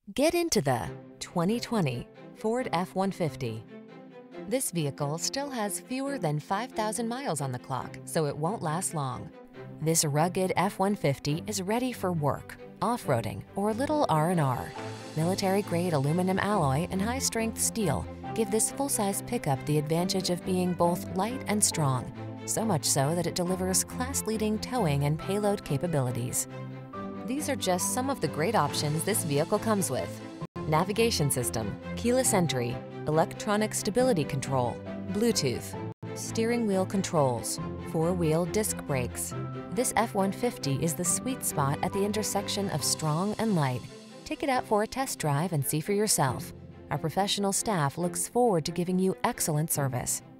Get into the 2020 Ford F-150. This vehicle still has fewer than 5,000 miles on the clock, so it won't last long. This rugged F-150 is ready for work, off-roading, or a little R&R. Military-grade aluminum alloy and high-strength steel give this full-size pickup the advantage of being both light and strong, so much so that it delivers class-leading towing and payload capabilities. These are just some of the great options this vehicle comes with: navigation system, keyless entry, electronic stability control, Bluetooth, steering wheel controls, four-wheel disc brakes. This F-150 is the sweet spot at the intersection of strong and light. Take it out for a test drive and see for yourself. Our professional staff looks forward to giving you excellent service.